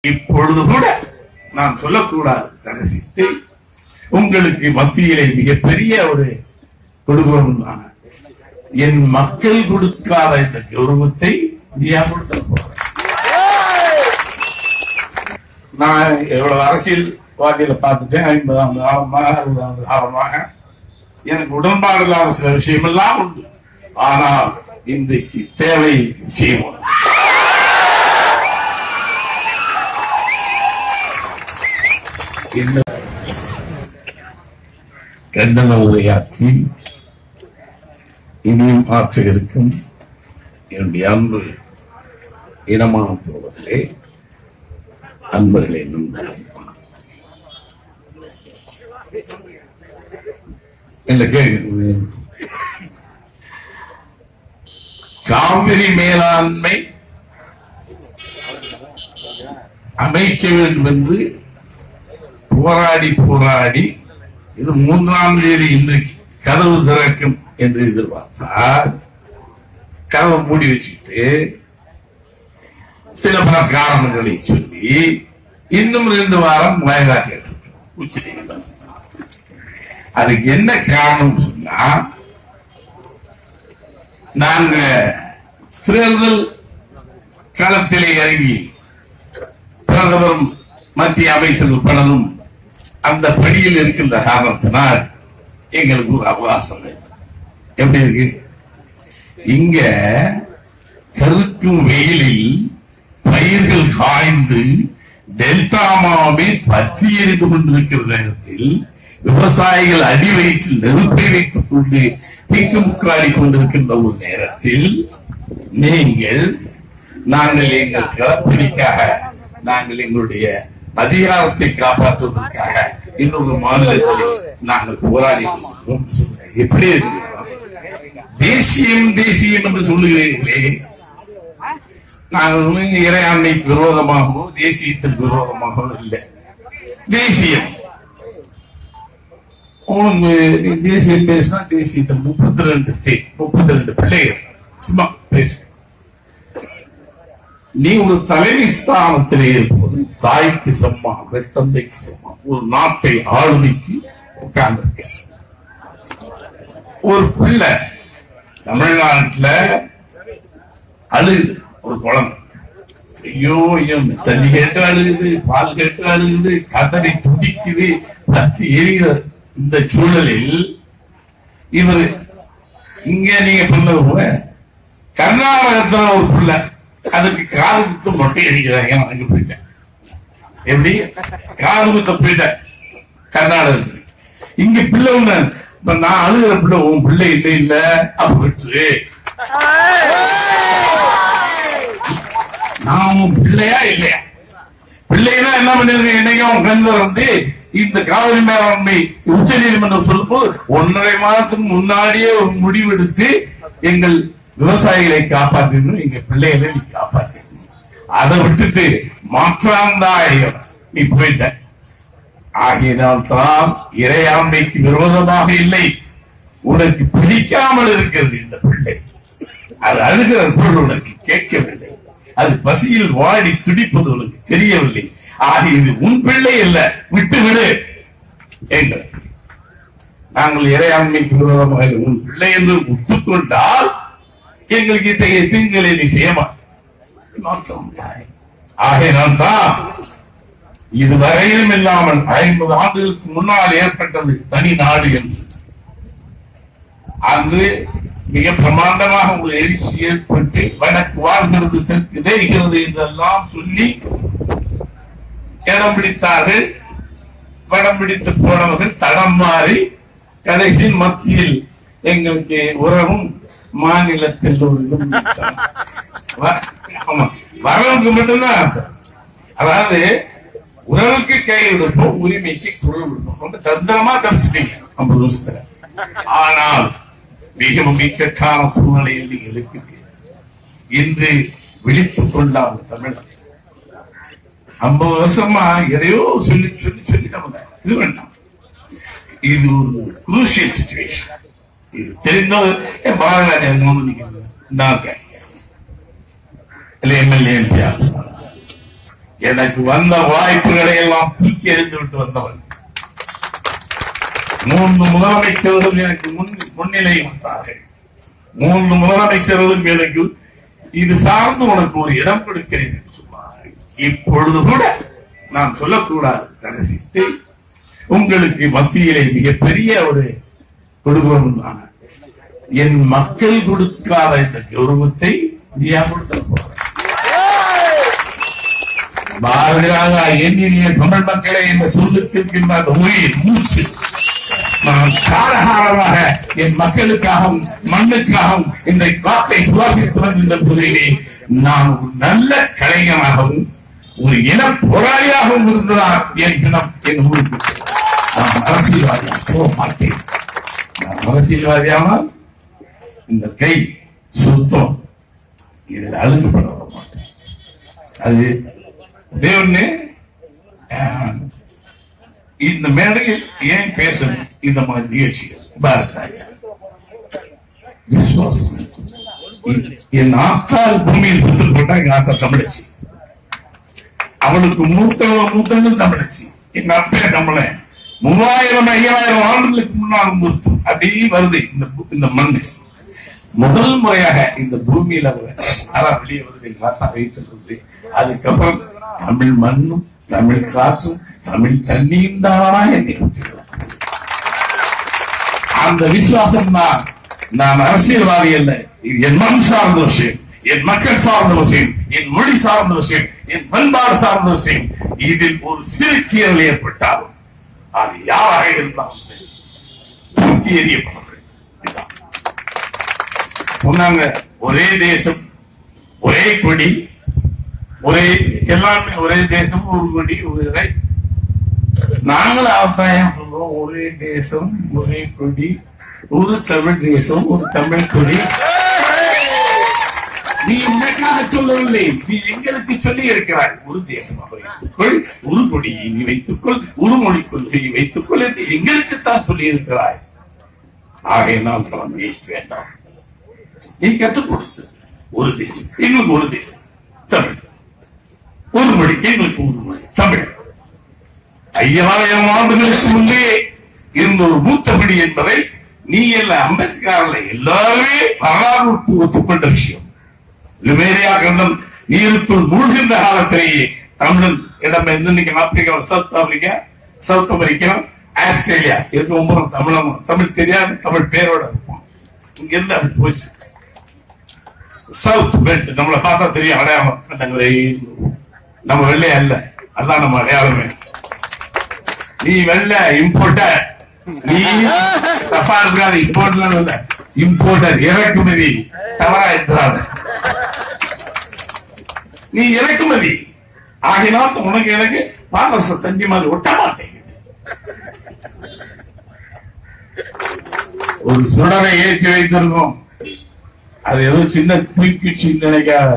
இப்பொழுது கூட நான் சொல்லக்கூடாது ரகசியத்தை உங்களுக்கு மத்தியிலே மிகப்பெரிய ஒரு கொடுக்கணும். என் மக்கள் கொடுக்காத இந்த கௌரவத்தை நீயா கொடுத்த போற. நான் எவ்வளவு அரசியல்வாதியில பார்த்துட்டேன். 50 காலமாக 60 காலமாக எனக்கு உடன்பாடு இல்லாத சில விஷயம் எல்லாம் உண்டு. ஆனால் இன்றைக்கு தேவை செய்வோம். கண்டன உரையாற்றி இனியும் ஆற்ற இருக்கும் என்னுடைய அன்பு இனமான தோழர்களே, அன்பர்களே, காவிரி மேலாண்மை அமைக்க வேண்டும் என்று போராடி இது 3ஆம் தேதி இன்றைக்கு கதவு திறக்கும் என்று எதிர்பார்த்தால் கதவை மூடி வச்சுக்கிட்டு சில பல காரணங்களை சொல்லி இன்னும் 2 வாரம் வயதா கேட்டு அதுக்கு என்ன காரணம் சொன்னா, நாங்க தேர்தல் களத்திலே இறங்கி பிரதமரும் மத்திய அமைச்சர்கள் பலரும் அந்த படியில் இருக்கின்ற காரணத்தினால் எங்களுக்கு ஒரு அவகாசம் எப்படி இருக்கு. இங்க கருக்கும் வெயிலில் பயிர்கள் காய்ந்து டெல்டாமாவை பற்றி எரிந்து கொண்டிருக்கிற நேரத்தில் விவசாயிகள் அடி வயிற்றில் நெருப்பை வைத்துக் கொண்டு திக்குமுக்காடி கொண்டிருக்கின்ற ஒரு நேரத்தில் நாங்கள் எங்கள் களப்பணிக்காக நாங்கள் எங்களுடைய அதிகாரத்தை காப்பாற்றுவதற்காக இன்னொரு மாநிலத்தில் நாங்கள் போராடி எப்படி இருக்கு. தேசியம் என்று சொல்லுகிறீர்களே, நாங்கள் இறையாண்மைக்கு விரோதமாகவோ தேசியத்திற்கு விரோதமாகவோ இல்லை. தேசியம் தேசியம் பேசினா தேசியத்தில் 32 ஸ்டேட் 32 பிள்ளைகள் சும்மா பேசு. நீ ஒரு தலைமை ஸ்தானத்திலே இருப்பது தாய்க்கு சமமாக தந்தைக்கு சமமாக ஒரு நாட்டை ஆளுமைக்கு உட்கார்ந்திருக்க ஒரு பிள்ளை தமிழ்நாட்டுல அழுகுது. ஒரு குழந்தை ஐயோ தண்ணி கேட்டு அழுகுது, பால் கேட்டு அழுகுது, கதறி துடிக்குது, பற்றி எரிகிற இந்த சூழலில் இவர் இங்க நீங்க பண்ணது கர்நாடகத்துல ஒரு பிள்ளை அதுக்கு காது குத்து மொட்டை அடிக்கிறாங்க. நான் அங்க போயிட்டேன். எப்படி காது குத்த போயிட்டேன் கர்நாடகத்துக்கு. இங்க பிள்ளை ஒண்ணு இப்ப நான் அழுகிற பிள்ளை உன் பிள்ளை இல்ல அப்படி நான் உன் பிள்ளையா இல்லையா? பிள்ளைனா என்ன பண்ணிருக்கேன்? என்னைக்கு அவன் கண்கள் வந்து இந்த காவிரி மேலாண்மை உச்ச நீதிமன்றம் சொல்லும்போது 1.5 மாதத்துக்கு முன்னாடியே ஒரு முடிவெடுத்து எங்கள் விவசாயிகளை காப்பாற்றணும், எங்க பிள்ளைகளை நீ காப்பாற்றணும். அதை விட்டுட்டு மாற்றாந்தாயம் நீ போயிட்ட. ஆகையினால்தான் இறையாண்மைக்கு விரோதமாக இல்லை, உனக்கு பிடிக்காமல் இருக்கிறது இந்த பிள்ளை. அது அழுகிற பொருள் உனக்கு கேட்கவில்லை, அது பசியில் வாடி துடிப்பது உனக்கு தெரியவில்லை. ஆக இது உன் பிள்ளை இல்ல, விட்டு விடு எங்கள். நாங்கள் இறையாண்மைக்கு விரோதமாக உன் பிள்ளை என்று ஒத்துக்கொண்டால் எங்களுக்கு இத்தகைய தீங்குகளை நீ செய்ய மாட்டோம். ஆகையினால் தான் இதுவரையிலும் இல்லாமல் 50 ஆண்டுகளுக்கு முன்னால் ஏற்பட்டது தனி நாடு என்று. அங்கு மிக பிரமாண்டமாக ஒரு எழுச்சி ஏற்பட்டு வடக்கு வாழ்கிறது தெற்கு தெரிகிறது என்றெல்லாம் சொல்லி இடம் பிடித்தார்கள். வடம் பிடித்து போனவர்கள் தடம் மாறி கடைசியில் மத்தியில் எங்களுக்கு உறவும் மாநிலத்தில் வரவுக்கு மட்டும்தான் அர்த்தம். அதாவது உறவுக்கு கை விடுப்போம், உரிமைக்கு குரல் விடுப்போம். ரொம்ப தந்திரமா தப்பிச்சிட்டீங்க 50 வருஷத்துல. ஆனால் மிக இக்கட்டான சூழ்நிலையில் நீங்கள் இருக்கிறீர்கள். இன்று விழித்துக் கொண்டால் தமிழகம் 50 வருஷமா எதையோ சொல்லி சொல்லி சொல்லி நம்ம இது வேண்டாம். இது ஒரு குரூஷியல் சிச்சுவேஷன். இது தெரிந்தவர் பாரதிராஜன் எம்எல்ஏ எனக்கு வந்த வாய்ப்புகளை எல்லாம் தூக்கி எறிந்து விட்டு வந்தவன். 3 முதலமைச்சர்களும் எனக்கு முன்னிலை வந்தார்கள். 3 முதலமைச்சர்களும் எனக்கு இது சார்ந்து உனக்கு ஒரு இடம் கொடுக்கிறேன் என்று சொன்னார்கள். இப்பொழுது கூட நான் சொல்லக்கூடாது ரகசியத்தை உங்களுக்கு மத்தியிலே மிகப்பெரிய ஒரு கொடுக்கிறோம். என் மக்கள் கொடுக்காத இந்த கௌரவத்தை நீயா கொடுத்த போற பாரதியாக எண்ணிய தமிழ் மக்களை இந்த சொல்லுக்கின்ற அந்த உயிர் மூச்சு நான் காரகாரமாக என் மக்களுக்காகவும் மண்ணுக்காகவும் இந்த காற்றை சுவாசித்து வருகின்ற போதிலே நான் ஒரு நல்ல கலைஞனாகவும் ஒரு இன போராளியாகவும் இருந்தார் என் இனம் என் ஊருக்கு. நான் அரசியல்வாதியாக போக மாட்டேன். நான் அரசியல்வாதியானால் இந்த கை சுத்தம் இதில் அழுங்கப்பட மாட்டேன். அது தேவனே இந்த மேடையில் ஏன் பேசணும்? இந்த மாதிரி நிகழ்ச்சிகள் பாரதிராஜா விசுவாசம். என் ஆத்தால் பூமியில் புத்து போட்டா எங்க ஆத்தா தமிழச்சி, அவளுக்கு மூத்தவங்க தமிழச்சி, எங்க அப்பே தமிழன். 3000-5000 ஆண்டுகளுக்கு முன்னால் முத்து அப்படியே வருது இந்த மண்ணு. முதல் முறையாக இந்த பூமியில வெளியே வருது எங்க ஆத்தா வைத்திருந்தது. அதுக்கப்புறம் தமிழ் மண்ணும் தமிழ் காற்றும் தமிழ் தண்ணியும் தானா என்னை அந்த விசுவாசம் தான். நான் அரசியல்வாதி அல்ல. என் மண் சார்ந்த விஷயம், என் மக்கள் சார்ந்த விஷயம், என் மொழி சார்ந்த விஷயம், என் பண்பாடு சார்ந்த விஷயம். இதில் ஒரு சிறு கீறல் ஏற்பட்டாலும் அது யாராக இருந்தாலும் சரி தூக்கி எறியப்படுறது. சொன்னாங்க ஒரே தேசம் ஒரே கொடி, ஒரே எல்லாமே ஒரே தேசம் ஒரு கொடி ஒரு இறை. நாங்களும் அவதாயம் சொல்றோம், ஒரே தேசம் ஒரே கொடி, ஒரு தமிழ் தேசம் ஒரு தமிழ் கொடி. நீ உனக்காக சொல்லவில்லை, நீ எங்களுக்கு சொல்லி இருக்கிறாய். ஒரு தேசமாக வைத்துக்கொள், ஒரு கொடியை நீ வைத்துக்கொள், ஒரு மொழி கொள்கையை வைத்துக்கொள் என்று எங்களுக்குத்தான் சொல்லி இருக்கிறாய். ஆகையினால் தான் வேண்டாம். நீ கற்றுக் கொடுத்து ஒரு தேசம் எங்களுக்கு ஒரு தேசம் தமிழ், ஒரு மொழி எங்களுக்கு ஒரு மொழி தமிழ். 5000 ஆண்டுகளுக்கு முன்னே இருந்த ஒரு மூத்த மொழி என்பதை நீ இல்ல அம்பேத்கர்ல எல்லாருமே வரலாறு ஒத்துக்கொண்ட விஷயம். லிபேரியா கண்டம் நீருக்குள் மூழ்கின்ற காலத்திலேயே தமிழன் இடம் இன்னைக்கு ஆப்பிரிக்கா, சவுத் அமெரிக்கா, ஆஸ்திரேலியா இருக்க 9 தமிழ் தெரியாது, தமிழ் பேரோட இருப்போம். இங்க இருந்து அப்படி போச்சு. சவுத் பெல்ட் நம்மளை பார்த்தா தெரியும் அடையாளம். நம்ம வெள்ளையா இல்ல, அதான் நம்ம அடையாளமே. நீ வெள்ளை இம்போர்ட்டர், நீ தப்பா இருக்காது. இம்போர்ட்லாம் இல்ல, இம்போர்ட்டர் இறக்குமதி தவறா இருக்கிறார். நீ இறக்குமதி ஆகினால் உனக்கு எனக்கு பாரச தஞ்சி மாதிரி ஒட்ட மாட்டேங்குது. ஒரு சுடரை ஏற்றி வைத்திருக்கோம், அது ஏதோ சின்ன தூக்கிச்சு நினைக்காத.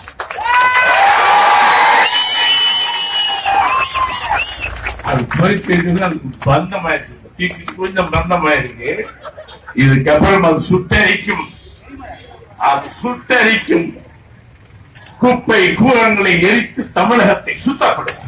அது போயிட்டு அதுக்கு பந்தமாயிடுச்சு, கொஞ்சம் பந்தமாயிருக்கு. இதுக்கப்புறம் அது சுட்டரிக்கும், அது சுட்டரிக்கும். குப்பை கூரங்களை எரித்து தமிழகத்தை சுத்தப்படுத்தும்.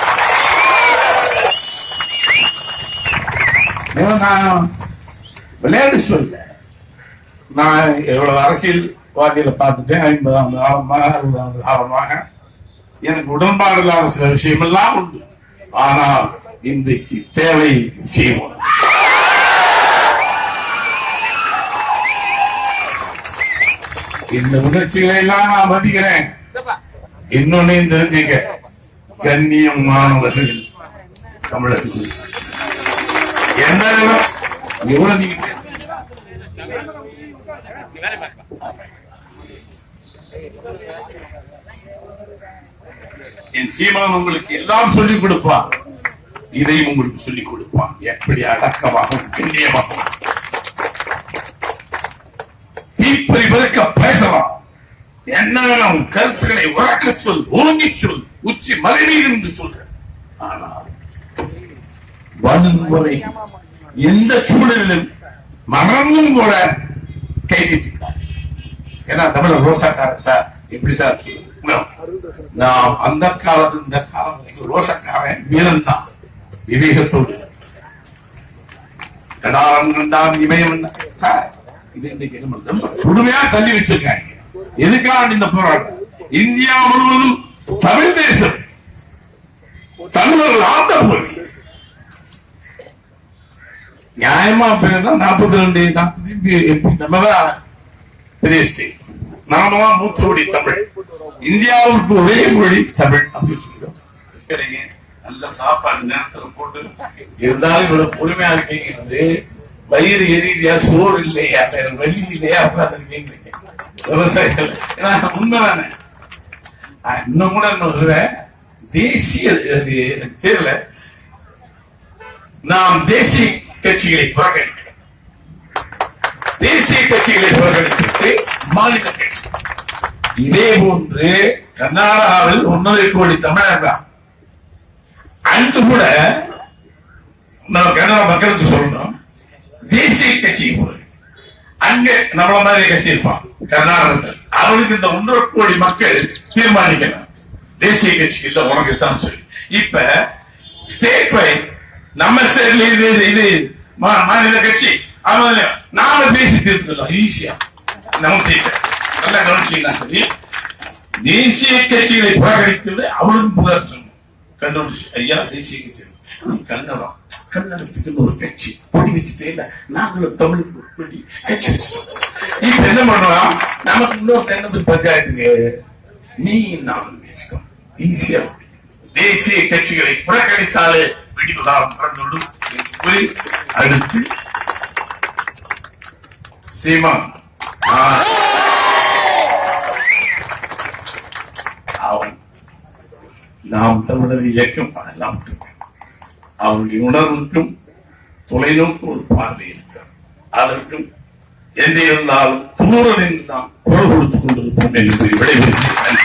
நான் விளையாடு சொல்ல, நான் எவ்வளவு அரசியல்வாதிகளை பார்த்துட்டேன். 50 காலமாக 60 காலமாக எனக்கு உடன்பாடு இல்லாத சில விஷயம் எல்லாம் உண்டு. ஆனால் இன்றைக்கு தேவை செய்வோம். இந்த உணர்ச்சிகளை எல்லாம் நான் மதிக்கிறேன். இன்னொன்னையும் தெரிஞ்சுக்க, கண்ணியமானவர்கள் தமிழர்கள் என்ன எவ்வளவு நீங்க என் சீமான் உங்களுக்கு எல்லாம் சொல்லிக் கொடுப்பான், இதையும் உங்களுக்கு சொல்லிக் கொடுப்பான். எப்படி அடக்கமாகவும் கண்ணியமாகவும் தீப்பறி விளக்க பேசலாம். என்ன வேணும் கருத்துக்களை உறக்க சொல், ஓங்கி சொல், உச்சி மறைவீர் என்று சொல்ற. ஆனால் வன்முறை எந்த சூழலிலும் மறந்தும் கூட கைதிட்டார். ஏன்னா தமிழர் ரோசாக்காரன் சார் எப்படி சார் நாம் அந்த காலத்து இந்த காலம் ரோஷக்காரன் வீரன் தான் விவேகத்தோடு கடாரம் கண்டான் இமயம் இது இன்னைக்கு கொடுமையா தள்ளி வச்சிருக்காங்க. எதுக்காக இந்த போராட்டம்? இந்தியா முழுவதும் தமிழ் தேசம், தமிழர்கள் ஆண்ட போய் நியாயமா பேருனா 42 நம்மதான் பெரிய ஸ்டேட், நாம மூத்தோடி தமிழ், இந்தியாவுக்கு ஒரே மொழி தமிழ் அப்படின்னு சொல்லிடும். சரிங்க, நல்ல சாப்பாடு நேரத்துல போட்டு இருந்தாலும் இவ்வளவு பொறுமையா இருக்கீங்க. வந்து வயிறு எரியலையா, சோறு இல்லையா, வலி இல்லையா உட்காந்துருக்கீங்க விவசாயிகள். ஏன்னா உண்மைதானே. இன்னும் கூட சொல்றேன், தேசிய தெரியல, நாம் தேசிய கட்சிகளை புறக்கணிக்கிறோம். தேசிய கட்சிகளை புறக்கணித்து மாநில கட்சி. இதே போன்று கர்நாடகாவில் 1.5 கோடி தமிழர் தான். அங்கு கூட நம்ம கர்நாடக மக்களுக்கு சொல்லணும், தேசிய கட்சி அங்க நம்மள மாதிரி கட்சி இருப்பான் கர்நாடகத்தில். அவனுக்கு இந்த 1.5 கோடி மக்கள் தீர்மானிக்கலாம் தேசிய கட்சி இல்ல உனக்கு தான் சொல்லி. இப்ப ஸ்டேட் வைட் நம்ம ஸ்டேட்ல இது மாநில கட்சி நாம பேசி தீர்த்துக்கலாம் ஈஸியா. நமக்கு நல்லா கவனிச்சீங்கன்னா சரி, தேசிய கட்சிகளை புறக்கணிக்கிறது அவளுக்கு புகார் சொன்னோம். கண்டுபிடிச்சு ஐயா தேசிய கட்சி கன்னடம், கன்னடத்துக்கு ஒரு கட்சி கொடி வச்சுட்டே இல்ல, நாங்களும் தமிழ் கொடி கட்சி வச்சுட்டோம். இப்ப என்ன பண்ணுவோம், நமக்கு இன்னொரு தென்னது பஞ்சாயத்துக்கு நீ நானும் பேசிக்கோம் ஈஸியா. தேசிய கட்சிகளை புறக்கணித்தாலே வெடிப்பதாம் பிறந்துள்ளது. அடுத்து சீமான் அவன் நாம் தமிழர் இயக்கம் அதெல்லாம் அவனுடைய உணர்வுக்கும் தொலைநோக்கு ஒரு பார்வை இருக்கிறார். அதற்கும் எந்த இருந்தாலும் தூரம் என்று நாம் குரல் கொடுத்துக் கொண்டிருப்போம் என்று விடைபெறுகிறேன்.